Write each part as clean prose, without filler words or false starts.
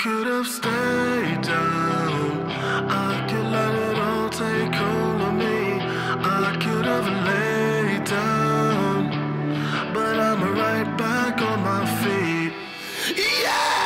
could have stayed down. I could let it all take hold of me. I could have laid down, but I'm right back on my feet. Yeah!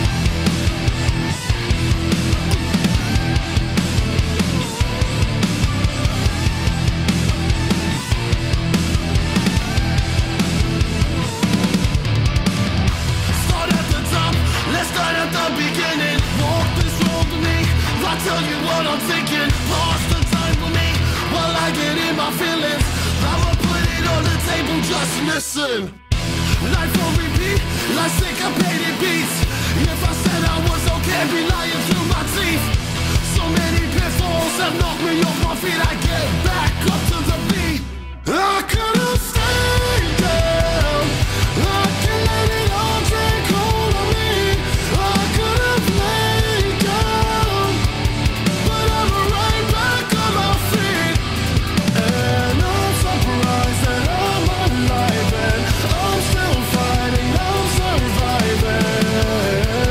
Start at the beginning, walk this road with me. I'll tell you what I'm thinking. Pause the time with me while I get in my feelings. I'ma put it on the table, just listen. Life on repeat, like syncopated beats. If I said I was okay, I'd be lying through my teeth. So many pitfalls have knocked me off my feet. I get back up to the beat. I could have stayed down. I can let it all take hold of me. I could have laid down, but I'm right back on my feet. And I'm surprised that I'm alive and I'm still fighting, I'm surviving.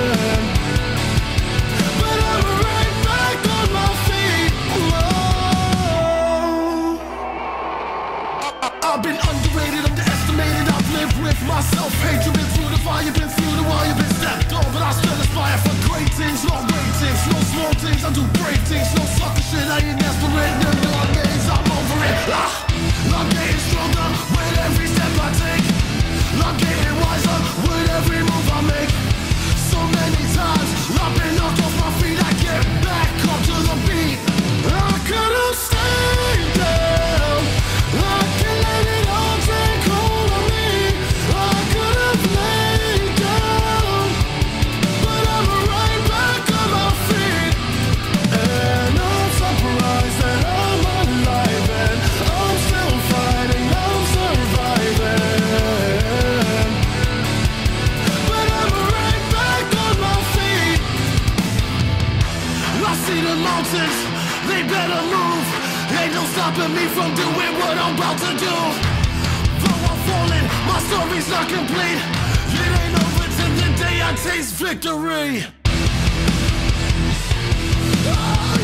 But I'm right back on my feet. I've been underrated, underestimated. I've lived with myself, hatred, been through the fire, been through the wire, been stepped on, but I still aspire for great things, not ratings, no small things, I do brave things, no sucker shit, I ain't desperate, no days, I'm over it. I'm getting stronger with every step I take. I'm getting wiser with every move I make. So many times I've been knocked off my feet, I get back up to the beat. I could have stayed down. I can let it all take hold of me. I could have laid down, but I'm right back on my feet. And I'm surprised that I'm alive and I'm still fighting, I'm surviving. But I'm right back on my feet. I see the mountains, they better move. Ain't no stopping me from doing what I'm about to do. Though I'm falling, my story's not complete. It ain't over till the day I taste victory.